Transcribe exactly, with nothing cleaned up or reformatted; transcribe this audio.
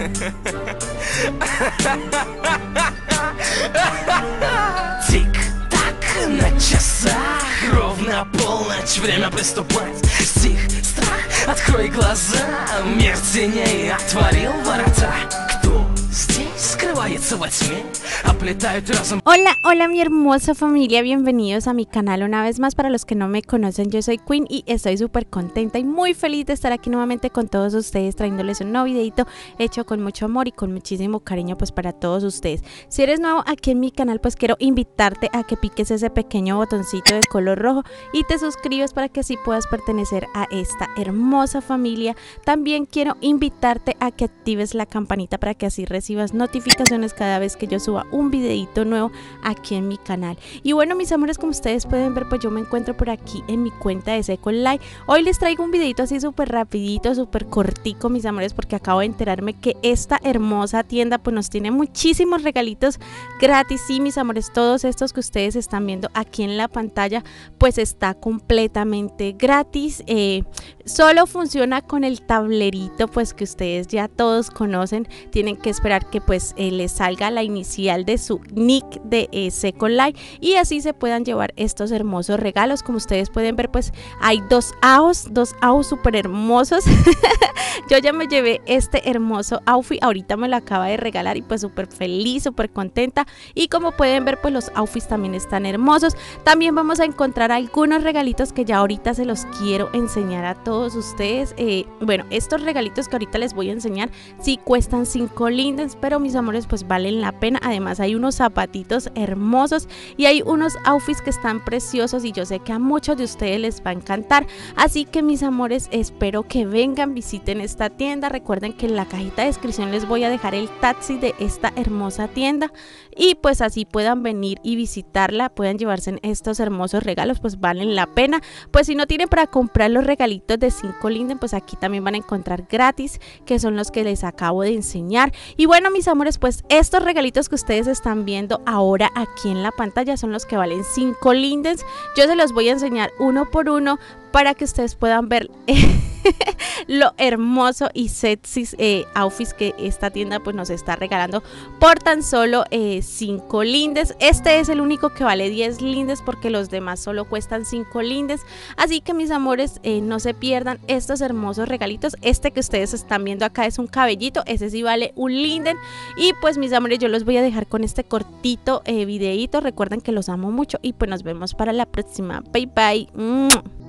Тик-так на часах, ровно полночь, время приступать. Стих, страх, открой глаза, мир теней отворил ворота. Кто здесь скрывается во тьме? Hola, hola mi hermosa familia, bienvenidos a mi canal una vez más. Para los que no me conocen, yo soy Queen y estoy súper contenta y muy feliz de estar aquí nuevamente con todos ustedes, trayéndoles un nuevo videito hecho con mucho amor y con muchísimo cariño pues para todos ustedes. Si eres nuevo aquí en mi canal, pues quiero invitarte a que piques ese pequeño botoncito de color rojo y te suscribas para que así puedas pertenecer a esta hermosa familia. También quiero invitarte a que actives la campanita para que así recibas notificaciones cada vez que yo suba un videito nuevo aquí en mi canal. Y bueno, mis amores, como ustedes pueden ver, pues yo me encuentro por aquí en mi cuenta de Second Life. Hoy les traigo un videito así súper rapidito, súper cortico, mis amores, porque acabo de enterarme que esta hermosa tienda pues nos tiene muchísimos regalitos gratis. Sí, mis amores, todos estos que ustedes están viendo aquí en la pantalla pues está completamente gratis. Eh, solo funciona con el tablerito pues que ustedes ya todos conocen. Tienen que esperar que pues eh, les salga la inicial de su nick de eh, Second Life y así se puedan llevar estos hermosos regalos. Como ustedes pueden ver, pues hay dos A O S, dos A O S súper hermosos. Yo ya me llevé este hermoso outfit, ahorita me lo acaba de regalar y pues súper feliz, súper contenta. Y como pueden ver, pues los outfits también están hermosos. También vamos a encontrar algunos regalitos que ya ahorita se los quiero enseñar a todos ustedes. Eh, bueno, estos regalitos que ahorita les voy a enseñar sí cuestan cinco lindens, pero mis amores pues valen la pena. Además hay unos zapatitos hermosos y hay unos outfits que están preciosos y yo sé que a muchos de ustedes les va a encantar. Así que mis amores, espero que vengan, visiten esta tienda. Recuerden que en la cajita de descripción les voy a dejar el taxi de esta hermosa tienda y pues así puedan venir y visitarla, puedan llevarse en estos hermosos regalos, pues valen la pena. Pues si no tienen para comprar los regalitos de cinco linden, pues aquí también van a encontrar gratis, que son los que les acabo de enseñar. Y bueno, mis amores, pues estos regalitos que ustedes están viendo ahora aquí en la pantalla son los que valen cinco lindens. Yo se los voy a enseñar uno por uno para que ustedes puedan ver lo hermoso y sexy eh, outfits que esta tienda pues nos está regalando por tan solo eh, cinco lindes. Este es el único que vale diez lindes porque los demás solo cuestan cinco lindes. Así que mis amores, eh, no se pierdan estos hermosos regalitos. Este que ustedes están viendo acá es un cabellito, ese sí vale un linden. Y pues mis amores, yo los voy a dejar con este cortito eh, videito. Recuerden que los amo mucho y pues nos vemos para la próxima. Bye bye.